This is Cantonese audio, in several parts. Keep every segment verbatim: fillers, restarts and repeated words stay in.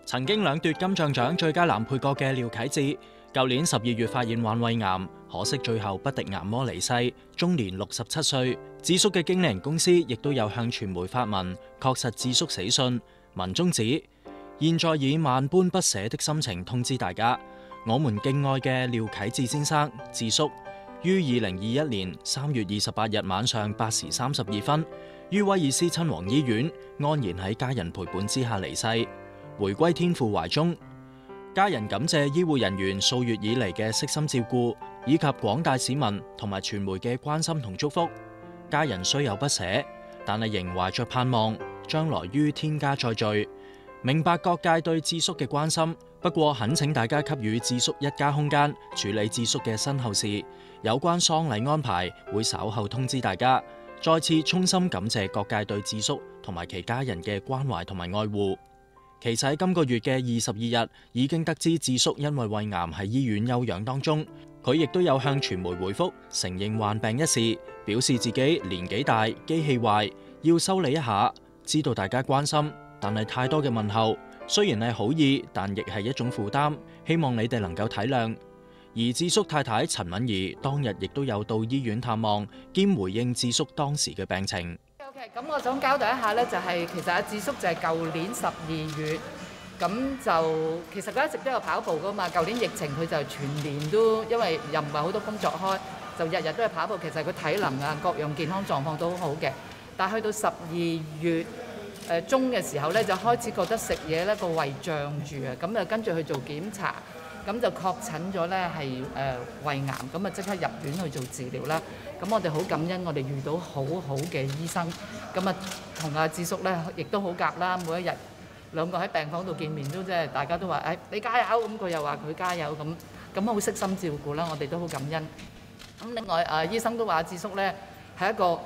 曾經兩奪金像獎最佳男配角嘅廖啟智，舊年十二月發現患胃癌，可惜最後不敵癌魔離世，終年六十七歲。智叔嘅經理人公司亦都有向傳媒發文，確實智叔死訊。文中指，現在以萬般不捨的心情通知大家，我們敬愛嘅廖啟智先生智叔，於二零二一年三月二十八日晚上八時三十二分，於威爾斯親王醫院安然喺家人陪伴之下離世，回歸天父懷中。家人感謝醫護人員數月以嚟嘅悉心照顧，以及廣大市民同埋傳媒嘅關心同祝福。家人雖有不捨，但係仍懷着盼望，將來於天家再聚。明白各界對智叔嘅關心，不過懇請大家給予智叔一家空間，處理智叔嘅身後事。有關喪禮安排會稍後通知大家。再次衷心感謝各界對智叔同埋其家人嘅關懷同埋愛護。其實喺今個月嘅二十二日已經得知智叔因為胃癌喺醫院休養當中，佢亦都有向傳媒回覆承認患病一事，表示自己年紀大，機器壞，要修理一下。知道大家關心，但係太多嘅問候，雖然係好意，但亦係一種負擔，希望你哋能夠體諒。而智叔太太陳敏儀當日亦都有到醫院探望，兼回應智叔當時嘅病情。 OK， 咁我想交代一下呢，就係、是、其實阿智叔就係舊年十二月，咁就其實佢一直都有跑步噶嘛。舊年疫情佢就全年都因為又唔係好多工作開，就日日都係跑步。其實佢體能啊各樣健康狀況都好好嘅。但係去到十二月誒中嘅時候呢，就開始覺得食嘢呢個胃脹住啊，咁就跟住去做檢查。咁就確診咗咧係誒胃癌，咁啊即刻入院去做治療啦。咁我哋好感恩，我哋遇到好好嘅醫生，咁啊同阿智叔咧亦都好夾啦。每一日兩個喺病房度見面都即係大家都話誒、哎、你加油，咁佢又話佢加油，咁咁好悉心照顧啦。我哋都好感恩。咁另外誒醫生都話智叔咧係一個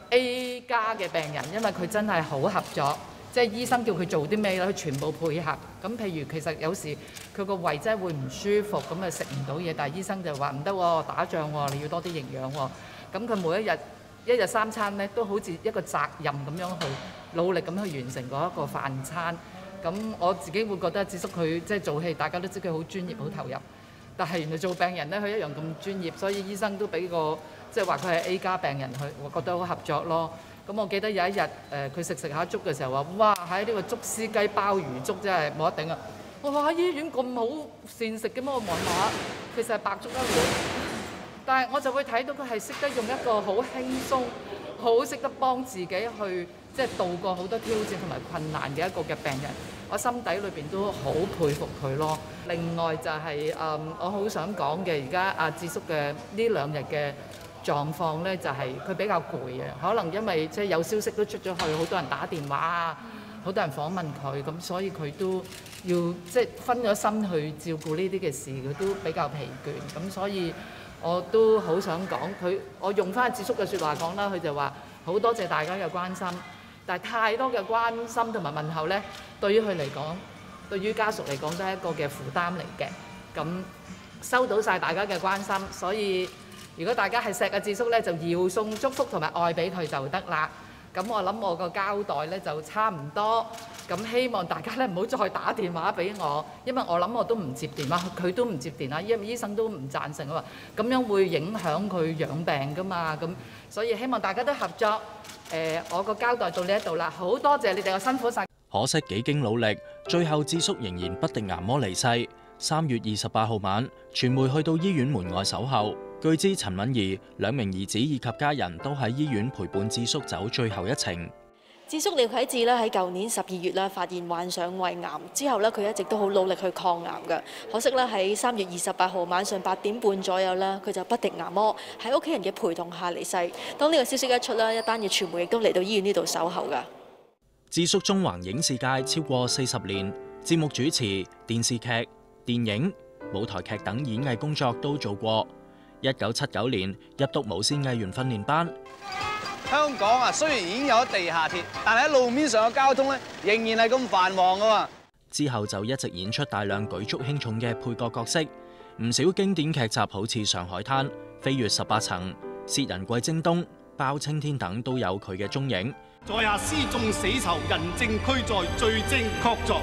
A 加嘅病人，因為佢真係好合作。即係醫生叫佢做啲咩咧，佢全部配合。咁譬如其實有時佢個胃真係會唔舒服，咁啊食唔到嘢，但係醫生就話唔得喎，打仗喎，你要多啲營養喎。咁佢每一日一日三餐咧，都好似一個責任咁樣去努力咁去完成嗰一個飯餐。咁我自己會覺得智叔佢即係做戲，大家都知佢好專業、好投入。但係原來做病人咧，佢一樣咁專業，所以醫生都俾個即係話佢係 A 加病人，佢我覺得好合作咯。咁我記得有一日，誒佢食食下粥嘅時候話：哇！喺呢個竹絲雞鮑魚粥真係冇得頂啊！我話喺醫院咁好膳食嘅咩？我望下，其實係白粥一碗。但係我就會睇到佢係識得用一個好輕鬆、好識得幫自己去即係度過好多挑戰同埋困難嘅一個嘅病人。我心底裏邊都好佩服佢咯。另外就係、是、誒、嗯，我好想講嘅而家阿智叔嘅呢兩日嘅狀況咧，就係佢比較攰啊，可能因為即係有消息都出咗去，好多人打電話啊，好多人訪問佢，咁所以佢都要即係分咗心去照顧呢啲嘅事，佢都比較疲倦。咁所以我都好想講佢，我用翻智叔嘅説話講啦，佢就話好多謝大家嘅關心，但係太多嘅關心同埋問候咧，對於佢嚟講，對於家屬嚟講都係一個嘅負擔嚟嘅。咁收到晒大家嘅關心，所以如果大家係錫嘅智叔咧，就要送祝福同埋愛俾佢就得啦。咁我諗我個交代咧就差唔多。咁希望大家咧唔好再打電話俾我，因為我諗我都唔接電話，佢都唔接電話，因為醫生都唔贊成啊嘛。咁樣會影響佢養病噶嘛。咁所以希望大家都合作。誒、呃，我個交代到呢一度啦，好多謝你哋嘅辛苦晒。 可惜幾經努力，最後智叔仍然不敵癌魔離世。三月二十八號晚，傳媒去到醫院門外守候。據知陳敏儀兩名兒子以及家人都喺醫院陪伴智叔走最後一程。 智叔廖啟智咧喺舊年十二月啦發現患上胃癌之後咧，佢一直都好努力去抗癌嘅。可惜咧喺三月二十八號晚上八點半左右啦，佢就不敵癌魔，喺屋企人嘅陪同下離世。當呢個消息一出啦，一單嘅傳媒亦都嚟到醫院呢度守候㗎。 智叔縱橫影視界超過四十年，節目主持、電視劇、電影、舞台劇等演藝工作都做過。一九七九年入讀無線藝員訓練班。 香港啊，雖然已經有咗地下鐵，但係喺路面上嘅交通咧，仍然係咁繁忙噶嘛。 之後就一直演出大量舉足輕重嘅配角角色，唔少經典劇集好似《上海灘》、《飛越十八層》、《薛仁貴征東》、《包青天》等都有佢嘅蹤影。 在下思眾死囚，人證俱在，罪證確鑿。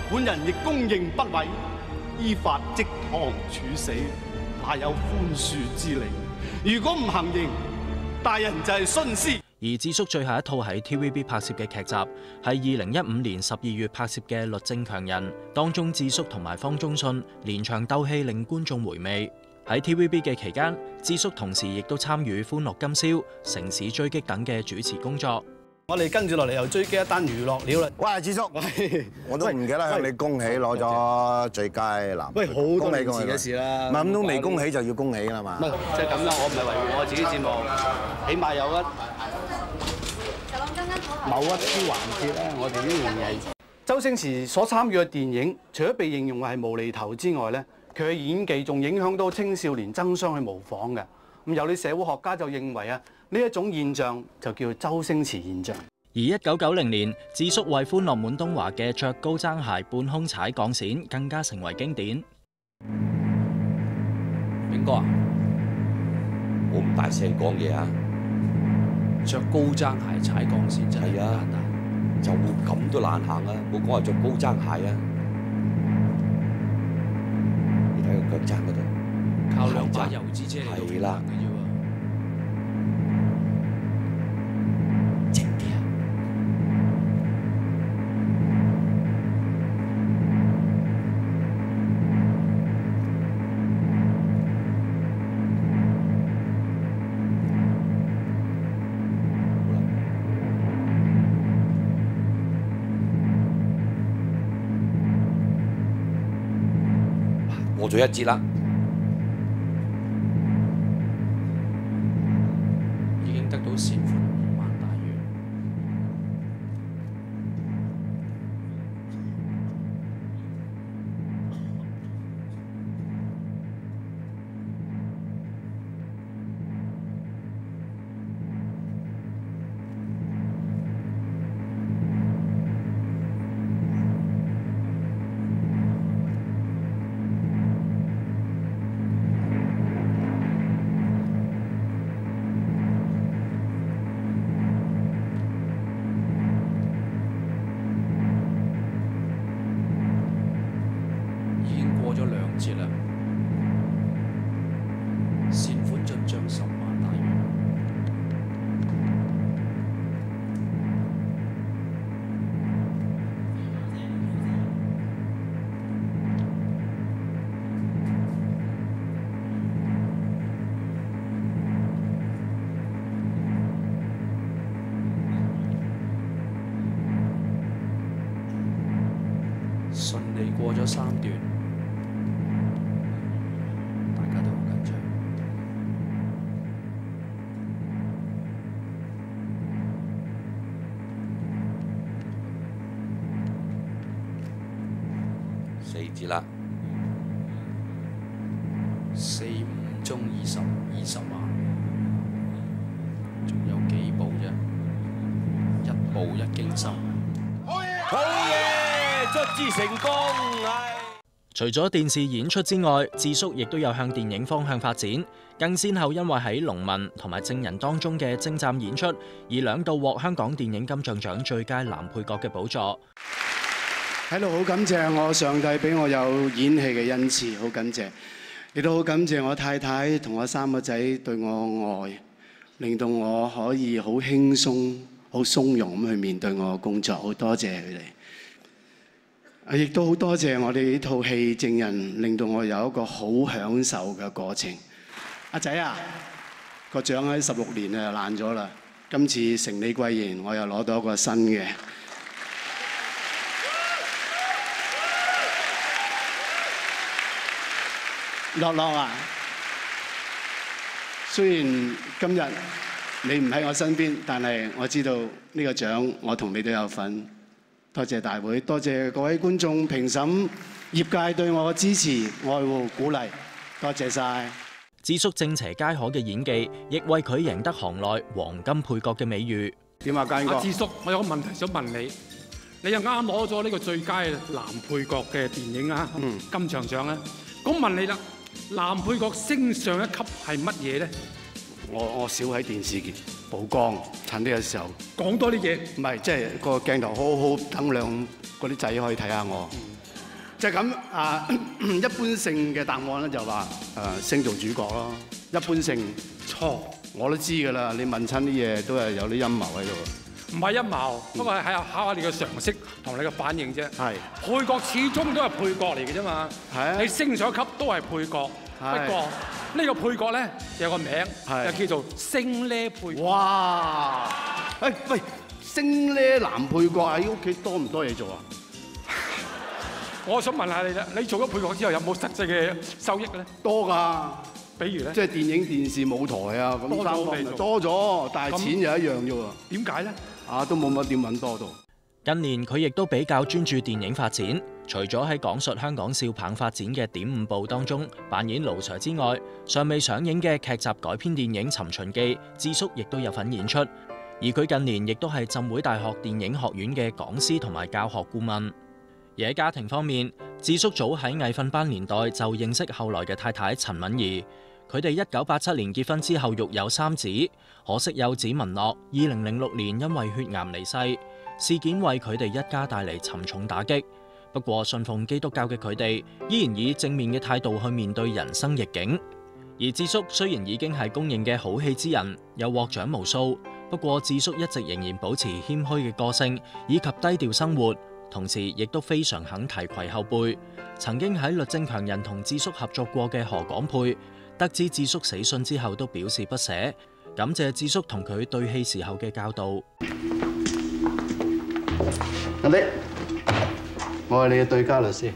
本人亦公認不諱，依法即堂處死，哪有寬恕之理？如果唔行刑，大人就係徇私。 而智叔最後一套喺 T V B 拍攝嘅劇集係二零一五年十二月拍攝嘅《律政強人》，當中智叔同埋方中信連場鬥戲令觀眾回味。喺 T V B 嘅期間，智叔同時亦都參與《歡樂今宵》、《城市追擊》等嘅主持工作。 我哋跟住落嚟又追擊一單娛樂料啦。 喂，智叔，我都唔記得向你恭喜攞咗最佳男。 喂，好多年前嘅事啦。 唔係咁都未恭喜就要恭喜啦嘛。 唔係，即係咁啦，我唔係維護我自己節目，起碼有一某一啲環節咧，我哋呢樣嘢。周星馳所參與嘅電影，除咗被形容係無厘頭之外咧，佢嘅演技仲影響到青少年爭相去模仿嘅。咁有啲社會學家就認為啊，呢一種現象就叫周星馳現象。 而一九九零年，智叔為《歡樂滿東華》嘅着高踭鞋半空踩鋼線，更加成為經典。 炳哥啊，冇咁大聲講嘢啊！着高踭鞋踩鋼線真係簡單，就咁都難行啊！冇講話着高踭鞋啊！你睇個腳踭嗰度，靠兩把油脂遮嚟到平衡嘅啫喎。靜啲啊！過咗一節啦，已經得到善款五萬大元。過咗兩節啦，善款進帳十萬大元。順利過咗三段。四節啦，四五中二十，二十萬，仲有幾步啫？一步一驚心。好嘢，卒之成功係。 除咗電視演出之外，智叔亦都有向電影方向發展，更先後因為喺《農民》同埋《證人》當中嘅精湛演出，而兩度獲香港電影金像獎最佳男配角嘅寶座。 喺度好感謝我上帝俾我有演戲嘅恩賜，好感謝，亦都好感謝我太太同我三個仔對我愛，令到我可以好輕鬆、好鬆容咁去面對我嘅工作，好多謝佢哋。亦都好多謝我哋呢套戲《證人》，令到我有一個好享受嘅過程。阿仔啊，個獎喺十六年啊爛咗啦，今次承你貴言，我又攞到一個新嘅。樂樂啊，雖然今日你唔喺我身邊，但係我知道呢個獎我同你都有份。多謝大會，多謝各位觀眾、評審、業界對我嘅支持、愛護、鼓勵，多謝晒。 智叔正邪皆可嘅演技，亦為佢贏得行內黃金配角嘅美譽。 點啊，家英哥？ 阿智叔，我有個問題想問你，你又啱啱攞咗呢個最佳男配角嘅電影啊，嗯、金像獎啊，咁問你啦。男配角升上一級係乜嘢咧？ 我我少喺電視曝光，趁呢個時候講多啲嘢。 唔係，即係個鏡頭好好，等兩嗰啲仔可以睇下我。 就咁啊！一般性嘅答案咧就話誒升做主角咯。一般性錯，我都知㗎啦。你問親啲嘢都係有啲陰謀喺度。 唔係陰謀，不過係喺考下你嘅常識同你嘅反應啫。 係配角始終都係配角嚟嘅啫嘛。 係。 你升上級都係配角，不過呢個配角咧有個名，就叫做升呢配角。 哇！誒喂，升呢男配角喺屋企多唔多嘢做啊？ 我想問下你啦，你做咗配角之後有冇實際嘅收益咧？ 多㗎。 比如咧？ 即係電影、電視、舞台啊，咁三方面多咗，但係錢又一樣啫喎。 點解咧？ 啊，都冇乜點揾多到。 近年佢亦都比較專注電影發展，除咗喺講述香港笑棒發展嘅點五步當中扮演盧 Sir 之外，尚未上映嘅劇集改編電影《尋秦記》，智叔亦都有份演出。而佢近年亦都係浸會大學電影學院嘅講師同埋教學顧問。而喺家庭方面，智叔早喺藝訓班年代就認識後來嘅太太陳敏儀。佢哋一九八七年結婚之後育有三子，可惜幼子文樂二零零六年因為血癌離世，事件為佢哋一家帶嚟沉重打擊。不過信奉基督教嘅佢哋依然以正面嘅態度去面對人生逆境。而智叔雖然已經係公認嘅好戲之人，又獲獎無數，不過智叔一直仍然保持謙虛嘅個性以及低調生活，同時亦都非常肯提攜後輩。曾經喺律政強人同智叔合作過嘅何廣沛，得知智叔死訊之後都表示不捨，感謝智叔同佢對戲時候嘅教導。 阿弟，我係你嘅對家律師，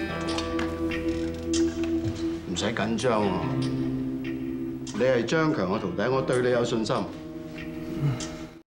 唔使緊張喎。你係張強嘅徒弟，我對你有信心。